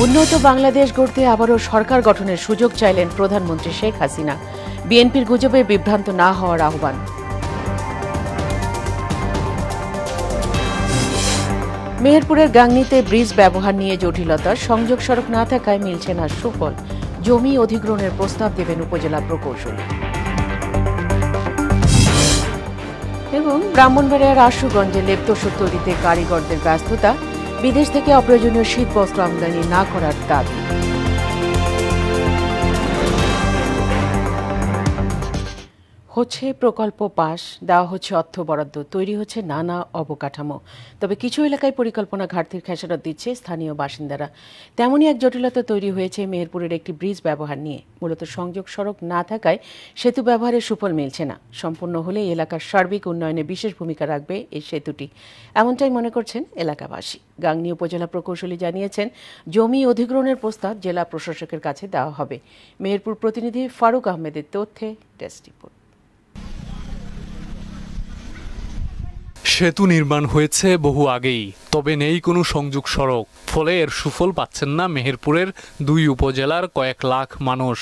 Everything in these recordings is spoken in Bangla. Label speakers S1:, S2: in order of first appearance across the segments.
S1: উন্নত বাংলাদেশ গড়তে আবারও সরকার গঠনের সুযোগ চাইলেন প্রধানমন্ত্রী শেখ হাসিনা। বিএনপির গুজবে বিভ্রান্ত না হওয়ার আহ্বান। মেহেরপুরের গাংনীতে ব্রিজ ব্যবহার নিয়ে জটিলতা, সংযোগ সড়ক না থাকায় মিলছে না সুফল। জমি অধিগ্রহণের প্রস্তাব দেবেন উপজেলা প্রকৌশলী। এবং ব্রাহ্মণবাড়িয়ার আশুগঞ্জে লেপ্তোষক তৈরিতে কারিগরদের ব্যস্ততা, বিদেশ থেকে অপ্রয়োজনীয় শীতবস্ত্র আমদানি না করার দাবি। হচ্ছে প্রকল্প পাস, দেওয়া হচ্ছে অর্থ বরাদ্দ, তৈরি হচ্ছে নানা অবকাঠামো। তবে কিছু এলাকায় পরিকল্পনা ঘাটতির খেসারত দিচ্ছে স্থানীয় বাসিন্দারা। তেমনই এক জটিলতা তৈরি হয়েছে মেহেরপুরের একটি ব্রিজ ব্যবহার নিয়ে। মূলত সংযোগ সড়ক না থাকায় সেতু ব্যবহারের সুফল মিলছে না। সম্পূর্ণ হলে এলাকার সার্বিক উন্নয়নে বিশেষ ভূমিকা রাখবে এই সেতুটি, এমনটাই মনে করছেন এলাকাবাসী। গাংনী উপজেলা প্রকৌশলী জানিয়েছেন, জমি অধিগ্রহণের প্রস্তাব জেলা প্রশাসকের কাছে দেওয়া হবে। মেহেরপুর প্রতিনিধি ফারুক আহমেদের তথ্যে ডেস্ক রিপোর্ট।
S2: সেতু নির্মাণ হয়েছে বহু আগেই, তবে নেই কোনো সংযোগ সড়ক। ফলে এর সুফল পাচ্ছেন না মেহেরপুরের 2 উপজেলার কয়েক লাখ মানুষ।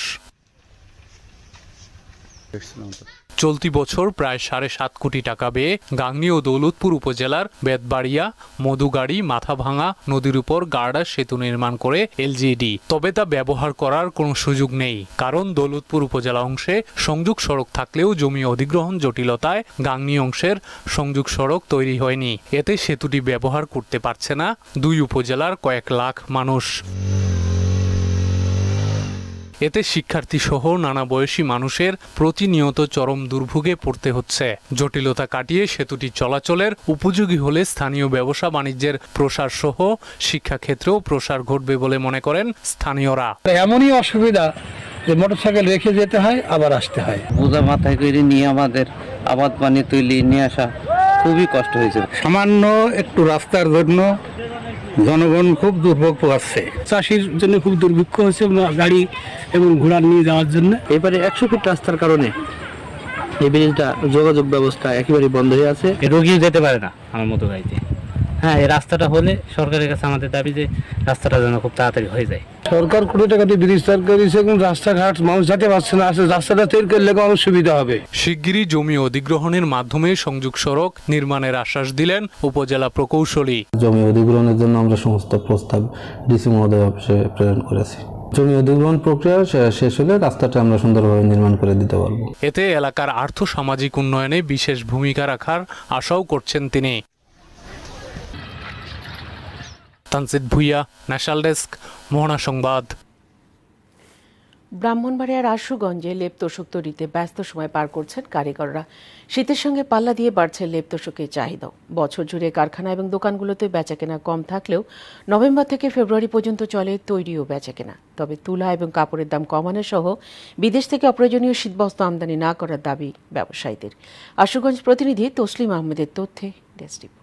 S2: চলতি বছর প্রায় 7.5 কোটি টাকা ব্যয়ে গাংনী ও দৌলতপুর উপজেলার বেতবাড়িয়া, মধুগাড়ি, মাথাভাঙা নদীর উপর গার্ডার সেতু নির্মাণ করে এলজিডি। তবে তা ব্যবহার করার কোনো সুযোগ নেই, কারণ দৌলতপুর উপজেলা অংশে সংযোগ সড়ক থাকলেও জমি অধিগ্রহণ জটিলতায় গাংনী অংশের সংযোগ সড়ক তৈরি হয়নি। এতে সেতুটি ব্যবহার করতে পারছে না 2 উপজেলার কয়েক লাখ মানুষ। এতে শিক্ষার্থী সহ নানা বয়সী মানুষের প্রতিনিয়ত চরম দুর্ভোগে পড়তে হচ্ছে। জটিলতা কাটিয়ে সেতুটি চলাচলের উপযোগী হলে স্থানীয় ব্যবসা বাণিজ্যের প্রসার সহ শিক্ষাক্ষেত্রেও প্রসার ঘটবে বলে মনে করেন স্থানীয়রা।
S3: এমনই অসুবিধা যে মোটরসাইকেল রেখে যেতে হয়, আবার আসতে হয়।
S4: বোঝা মাথায় করে নিয়ে আমাদের আবাদ পানি তুলে নিয়ে আসা খুবই কষ্ট হয়েছে।
S3: সামান্য একটু রাস্তার জন্য জনগণ খুব দুর্ভোগ পাচ্ছে। চাষির জন্য খুব দুর্ভিক্ষ হচ্ছে গাড়ি এবং ঘোড়া নিয়ে যাওয়ার জন্য।
S4: এবারে 100 ফিট রাস্তার কারণে এই ব্রিজটা যোগাযোগ ব্যবস্থা একেবারে বন্ধ হয়ে আছে।
S5: রোগী যেতে পারে না আমার মতো গাড়িতে। হ্যাঁ, এই রাস্তাটা হলে সরকারের কাছে আমাদের দাবি যে রাস্তাটা যেন খুব তাড়াতাড়ি হয়ে যায়।
S3: সরকার কোটি টাকা দিয়ে ব্রিজ তৈরি করেছে, কিন্তু রাস্তাঘাট মানুষ যেতে পারছে না। রাস্তাটা তৈরি করলে অনেক সুবিধা হবে।
S2: শিগগিরই জমি অধিগ্রহণের মাধ্যমে সংযোগ সড়ক নির্মাণের আশ্বাস দিলেন উপজেলা প্রকৌশলী।
S6: জমি অধিগ্রহণের জন্য আমরা সমস্ত প্রস্তাব ডিসি মহোদয় অফিসে প্রেরণ করেছি। জমি অধিগ্রহণ প্রক্রিয়া শেষ হলে রাস্তাটা আমরা সুন্দরভাবে নির্মাণ করে দিতে পারবো।
S2: এতে এলাকার আর্থ সামাজিক উন্নয়নে বিশেষ ভূমিকা রাখার আশাও করছেন তিনি। তানজিদ ভুইয়া, ন্যাশনাল ডেস্ক, মোহনা সংবাদ।
S1: ব্রাহ্মণবাড়িয়ার আশুগঞ্জে লেপ্তোষক তৈরিতে ব্যস্ত সময় পার করছেন কারিগররা। শীতের সঙ্গে পাল্লা দিয়ে বাড়ছে লেপ্তোষকের চাহিদাও। বছর জুড়ে কারখানা এবং দোকানগুলোতে বেচাকেনা কম থাকলেও নভেম্বর থেকে ফেব্রুয়ারি পর্যন্ত চলে তৈরি ও বেচাকেনা। তবে তুলা এবং কাপড়ের দাম কমানো সহ বিদেশ থেকে অপ্রয়োজনীয় শীতবস্ত্র আমদানি না করার দাবি ব্যবসায়ীদের। আশুগঞ্জ প্রতিনিধি তসলিম আহমেদের তথ্যে ডেস্ক রিপোর্ট।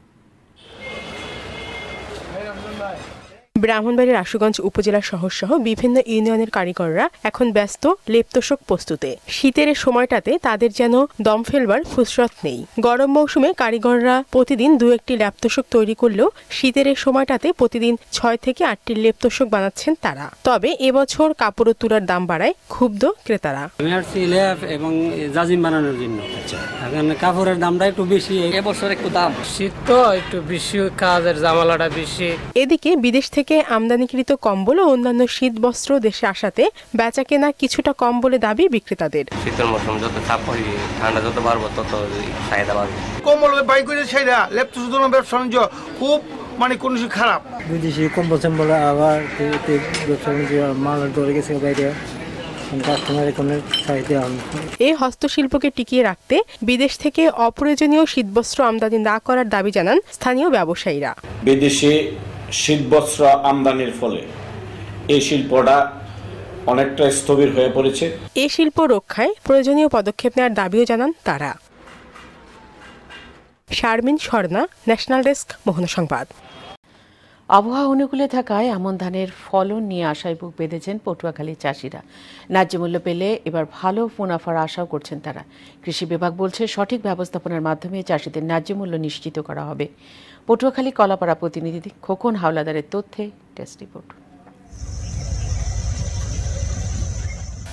S7: ব্রাহ্মণবাড়িয়ার আশুগঞ্জ উপজেলা শহর সহ বিভিন্ন ইউনিয়নের কারিগররা এখন ব্যস্ত লেপ্তোষক প্রস্তুতে। শীতের সময়টাতে তাদের যেন দম ফেলবার ফুরসত নেই। গরম মৌসুমে কারিগররা প্রতিদিন 2-1টি লেপ্তোষক তৈরি করলেও শীতের সময়টাতে প্রতিদিন 6 থেকে 8টি লেপ্তোষক বানাচ্ছেন তারা। তবে এবছর কাপড় ও তুলার দাম বাড়ায় ক্ষুব্ধ ক্রেতারা।
S8: আমি আসছি লেপ এবং জাজিম বানানোর জন্য। এখন কাপড়ের দামটা একটু বেশি, এবছর একটু দাম শীত তো একটু বেশি, কাজের জামালাটা বেশি।
S7: এদিকে বিদেশ থেকে আমদানিকৃত কম্বল ও অন্যান্য শীত বস্ত্র দেশে আসাতে বেচা কেনা কিছুটা কম বলে দাবি বিক্রেতাদের।
S9: শীতের মৌসুম যত চাপ হয়, ঠান্ডা যত বাড়বো তত চাহিদা বাড়বে।
S10: কম্বল বাই করে চাহিদা লেপ্তোষক ব্যবসা বাণিজ্য খুব কোন খারাপ।
S8: বিদেশি কম্বল চম্বল আবার ব্যবসা বাণিজ্য মাল ধরে গেছে বাইরে।
S7: এই হস্তশিল্পকে টিকিয়ে রাখতে বিদেশ থেকে অপ্রয়োজনীয় শীতবস্ত্র আমদানি না করার দাবি জানান স্থানীয় ব্যবসায়ীরা।
S11: বিদেশে শীতবস্ত্র আমদানির ফলে এই শিল্পটা অনেকটা স্থবির হয়ে পড়েছে।
S7: এই শিল্প রক্ষায় প্রয়োজনীয় পদক্ষেপ নেওয়ার দাবিও জানান তারা। শারমিন স্বর্ণা, ন্যাশনাল ডেস্ক, মোহনা সংবাদ।
S1: আবহাওয়া অনুকূলে থাকায় আমন ধানের ফলন নিয়ে আশায় বুক বেঁধেছেন পটুয়াখালীর চাষিরা। ন্যায্য মূল্য পেলে এবার ভালো মুনাফার আশাও করছেন তারা। কৃষি বিভাগ বলছে, সঠিক ব্যবস্থাপনার মাধ্যমে চাষিদের ন্যায্য মূল্য নিশ্চিত করা হবে। পটুয়াখালী কলাপাড়া প্রতিনিধি খোকন হাওলাদারের তথ্যে ডেস্ক রিপোর্ট।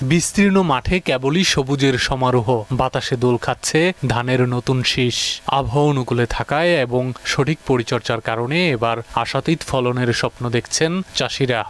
S2: বিস্তীর্ণ মাঠে কেবলই সবুজের সমারোহ, বাতাসে দোল খাচ্ছে ধানের নতুন শীষ। আবহাওয়া অনুকূলে থাকায় এবং সঠিক পরিচর্যার কারণে এবার আশাতীত ফলনের স্বপ্ন দেখছেন চাষিরা।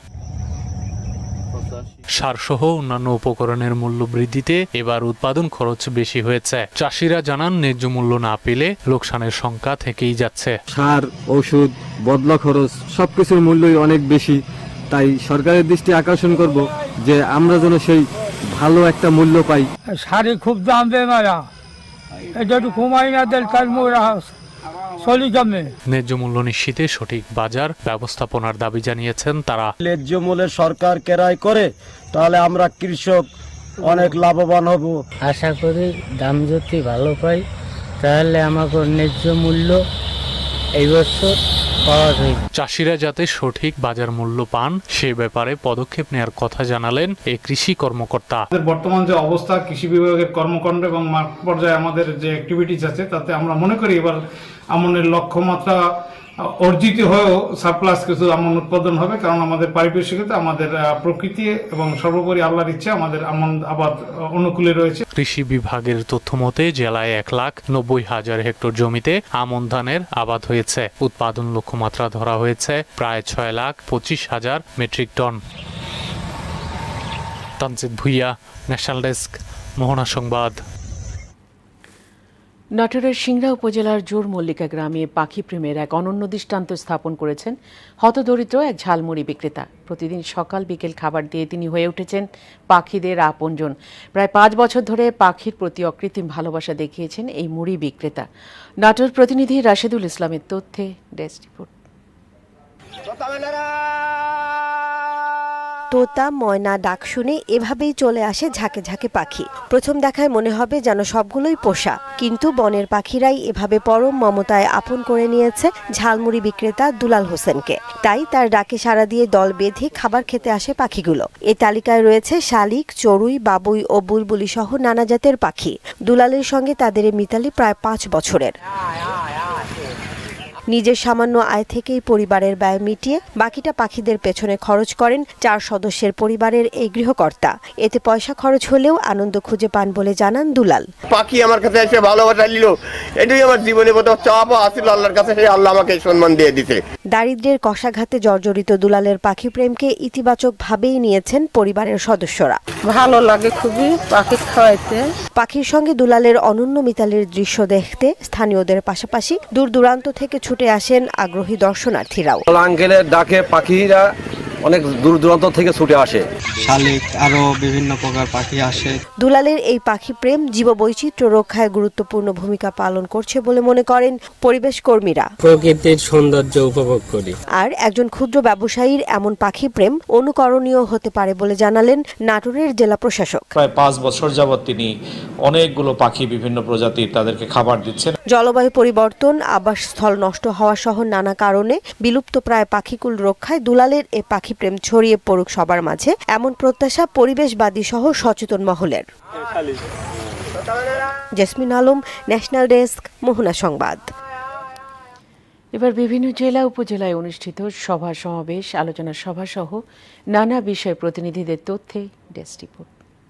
S2: সারসহ অন্যান্য উপকরণের মূল্য বৃদ্ধিতে এবার উৎপাদন খরচ বেশি হয়েছে। চাষিরা জানান, ন্যায্য মূল্য না পেলে লোকসানের সংখ্যা থেকেই যাচ্ছে।
S12: সার, ওষুধ, বদলা খরচ সবকিছুর মূল্যই অনেক বেশি। তাই সরকারের দৃষ্টি আকর্ষণ করব যে আমরা যেন সেই ভালো একটা মূল্য পাই।
S13: সারে খুব দাম বেমারা, এটা একটু কমাই না দেন কাজ মোরা চলি কমে।
S2: ন্যায্য মূল্য নিশ্চিতে সঠিক বাজার ব্যবস্থাপনার দাবি জানিয়েছেন তারা।
S14: ন্যায্য মূল্যে সরকার ক্রয় করে তাহলে আমরা কৃষক অনেক লাভবান হব।
S5: আশা করি দাম যদি ভালো পাই তাহলে আমাকে ন্যায্য মূল্য এই বছর পাওয়া যায়।
S2: চাষিরা যাতে সঠিক বাজার মূল্য পান সে ব্যাপারে পদক্ষেপ নেওয়ার কথা জানালেন এই কৃষি কর্মকর্তা।
S15: বর্তমান যে অবস্থা, কৃষি বিভাগের কর্মকাণ্ড এবং মাঠ পর্যায়ে আমাদের যে অ্যাক্টিভিটিস আছে, তাতে আমরা মনে করি এবার আমনের লক্ষ্যমাত্রা অর্জিত হয়েও সারপ্লাস কিছু আমন উৎপাদন হবে, কারণ আমাদের পারিপার্শ্বিকতা, আমাদের প্রকৃতি এবং সর্বোপরি আল্লাহর ইচ্ছা আমাদের আমন আবাদ অনুকূলে রয়েছে।
S2: কৃষি বিভাগের তথ্য মতে জেলায় 1,90,000 হেক্টর জমিতে আমন ধানের আবাদ হয়েছে। উৎপাদন লক্ষ্যমাত্রা ধরা হয়েছে প্রায় 6,25,000 metric ton. Tanjid Bhuiyan, national desk, Mohona সংবাদ।
S1: নাটোরের সিংড়া উপজেলার জোর মল্লিকা গ্রামে পাখি প্রেমের এক অনন্য দৃষ্টান্ত স্থাপন করেছেন হতদরিদ্র এক ঝালমুড়ি বিক্রেতা। প্রতিদিন সকাল বিকেল খাবার দিয়ে তিনি হয়ে উঠেছেন পাখিদের আপনজন। প্রায় 5 বছর ধরে পাখির প্রতি অকৃত্রিম ভালোবাসা দেখিয়েছেন এই মুড়ি বিক্রেতা। নাটোর প্রতিনিধি রাশেদুল ইসলামের তথ্যে ডেস্ক রিপোর্ট।
S16: তোতা, ময়না ডাক শুনে এভাবেই চলে আসে ঝাঁকে ঝাঁকে পাখি। প্রথম দেখায় মনে হবে যেন সবগুলোই পোষা, কিন্তু বনের পাখিরাই এভাবে পরম মমতায় আপন করে নিয়েছে ঝালমুড়ি বিক্রেতা দুলাল হোসেনকে। তাই তার ডাকে সাড়া দিয়ে দল বেঁধে খাবার খেতে আসে পাখিগুলো। এই তালিকায় রয়েছে শালিক, চড়ুই, বাবুই ও বুলবুলি সহ নানা জাতের পাখি। দুলালের সঙ্গে তাদের মিতালি প্রায় 5 বছরের। নিজের সামান্য আয় থেকেই পরিবারের ব্যয় মিটিয়ে বাকিটা পাখিদের পেছনে খরচ করেন 4 সদস্যের পরিবারের এই গৃহকর্তা। এতে পয়সা খরচ হলেও আনন্দ খুঁজে পান বলে জানান দুলাল।
S17: পাখি আমার কাছে এসে ভালোবাসা নিল, এটাই আমার জীবনে প্রথম চাপ আসিল আল্লাহর কাছে, আল্লাহ আমাকে সম্মান দিয়ে দিতে।
S16: দারিদ্র্যের কষাঘাতে জর্জরিত দুলালের পাখি প্রেমকে ইতিবাচক ভাবেই নিয়েছেন পরিবারের সদস্যরা।
S18: ভালো লাগে খুবই পাখি খাওয়াইতে।
S16: পাখির সঙ্গে দুলালের অনন্য মিতালির দৃশ্য দেখতে স্থানীয়দের পাশাপাশি দূর দূরান্ত থেকে ছুটে আসেন আগ্রহী দর্শনার্থীরাও।
S19: আঙ্কেলের ডাকে পাখিরা অনেক দূর দূরান্ত থেকে ছুটে আসে।
S12: শালিক আরো বিভিন্ন প্রকার পাখি আসে।
S16: দুলালের এই পাখি প্রেম জীববৈচিত্র্য রক্ষায় গুরুত্বপূর্ণ ভূমিকা পালন করছে বলে মনে করেন পরিবেশ কর্মীরা।
S8: প্রকৃতির সৌন্দর্য উপভোগ করি।
S16: আর একজন ক্ষুদ্র ব্যবসায়ীর এমন পাখি প্রেম অনুকরণীয় হতে পারে বলে জানালেন নাটোরের জেলা প্রশাসক।
S11: প্রায় 5 বছর যাবৎ তিনি অনেকগুলো পাখি বিভিন্ন প্রজাতির তাদেরকে খাবার দিচ্ছেন।
S16: জলবায়ু পরিবর্তন, আবাসস্থল নষ্ট হওয়া সহ নানা কারণে বিলুপ্ত প্রায় পাখিকুল রক্ষায় দুলালের এ পাখি প্রেম ছড়িয়ে পড়ুক সবার মাঝে, এমন প্রত্যাশা পরিবেশবাদী সহ সচেতন মহলের। জেসমিন আলম, ন্যাশনাল ডেস্ক, মোহনা সংবাদ।
S1: এবার বিভিন্ন জেলা উপজেলায় অনুষ্ঠিত সভা সমাবেশ, আলোচনা সভা সহ নানা বিষয় প্রতিনিধিদের তথ্যে ডেস্ক রিপোর্ট।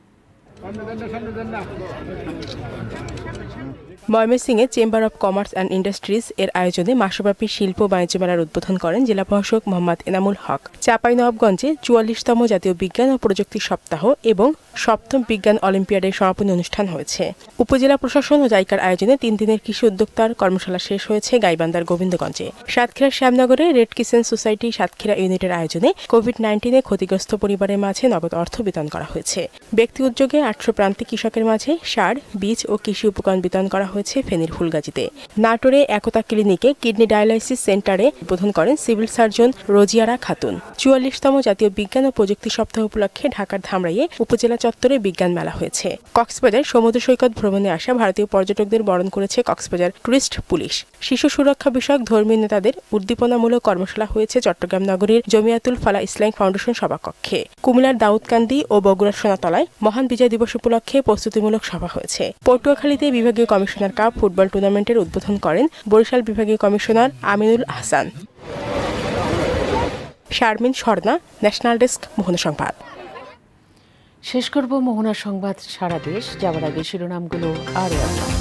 S7: ময়মনসিংহে chamber of commerce and industries এর আয়োজনে মাসব্যাপী শিল্প বাণিজ্য মেলার উদ্বোধন করেন জেলা প্রশাসক মোহাম্মদ এনামুল হক। চাঁপাইনবাবগঞ্জে 44তম জাতীয় বিজ্ঞান ও প্রযুক্তি সপ্তাহ এবং 7ম বিজ্ঞান অলিম্পিয়াডের সমাপনী অনুষ্ঠান হয়েছে। উপজেলা প্রশাসন ও জাইকার আয়োজনে 3 দিনের কৃষি উদ্যোক্তার কর্মশালা শেষ হয়েছে গাইবান্ধার গোবিন্দগঞ্জে। সাতক্ষীরার শ্যামনগরে রেড কিচেন সোসাইটি সাতক্ষীরা ইউনিটের আয়োজনে কোভিড-19 ক্ষতিগ্রস্ত পরিবারের মাঝে নগদ অর্থ বিতরণ করা হয়েছে। ব্যক্তি উদ্যোগে 800 প্রান্তিক কৃষকের মাঝে সার, বীজ ও কৃষি উপকরণ বিতরণ করা হয়েছে ফেনীর ফুলগাজীতে। নাটোরে একতা ক্লিনিকে কিডনি ডায়ালাইসিস সেন্টারে উদ্বোধন করেন সিভিল সার্জন রোজিয়ারা খাতুন। 44তম জাতীয় বিজ্ঞান ও প্রযুক্তি সপ্তাহ উপলক্ষে ঢাকার ধামরাইয়ে উপজেলা চত্বরে বিজ্ঞান মেলা হয়েছে। কক্সবাজার সমুদ্র সৈকত ভ্রমণে আসা ভারতীয় পর্যটকদের বরণ করেছে কক্সবাজার টুরিস্ট পুলিশ। শিশু সুরক্ষা বিষয়ক ধর্মীয় নেতাদের উদ্দীপনামূলক কর্মশালা হয়েছে চট্টগ্রাম নগরীর জমিয়াতুল ফালা ইসলামিক ফাউন্ডেশন সভাকক্ষে। কুমিল্লার দাউদকান্দি ও বগুড়ার সোনাতলায় মহান বিজয় দিবস উপলক্ষে প্রস্তুতিমূলক সভা হয়েছে। পটুয়াখালীতে বিভাগীয় কমিশনার কাপ ফুটবল টুর্নামেন্টের উদ্বোধন করেন বরিশাল বিভাগীয় commissioner Aminul Ahsan. Sharmin Swarna, national desk, Mohona সংবাদ।
S1: শেষ করব মোহনা সংবাদ সারা দেশ যাওয়ার আগে শিরোনামগুলো আরও একবার।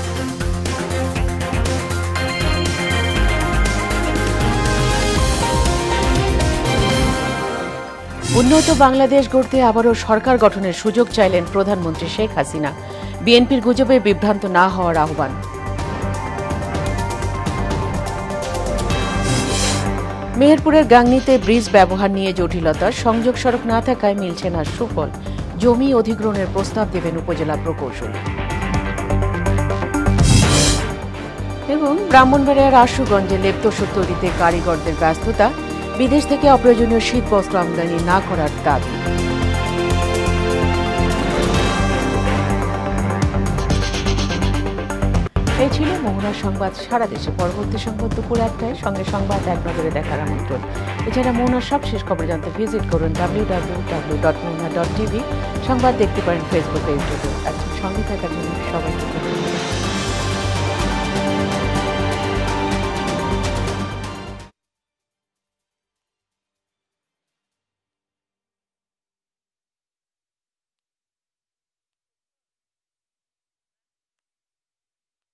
S1: উন্নত বাংলাদেশ গড়তে আবারও সরকার গঠনের সুযোগ চাইলেন প্রধানমন্ত্রী শেখ হাসিনা। বিএনপির গুজবে বিভ্রান্ত না হওয়ার আহ্বান। মেহেরপুরের গাংনীতে ব্রিজ ব্যবহার নিয়ে জটিলতা, সংযোগ সড়ক না থাকায় মিলছে না সুফল। জমি অধিগ্রহণের প্রস্তাব দেবেন উপজেলা প্রকৌশলী। এবং ব্রাহ্মণবাড়িয়ার আশুগঞ্জে লেপ্তোষক তৈরিতে কারিগরদের ব্যস্ততা, বিদেশ থেকে অপ্রয়োজনীয় শীতবস্ত্র আমদানি না করার দাবি। এই ছিল মোহনা সংবাদ সারা দেশে। পরবর্তী সংবাদ দুপুর 1টায়, সঙ্গে সংবাদ এক নজরে দেখার আমন্ত্রণ। এছাড়া মোহনার সবশেষ খবর জানতে ভিজিট করুন www.mohana.tv। সংবাদ দেখতে পারেন ফেসবুকে, ইউটিউবে। সঙ্গে থাকার জন্য সবাইকে ধন্যবাদ।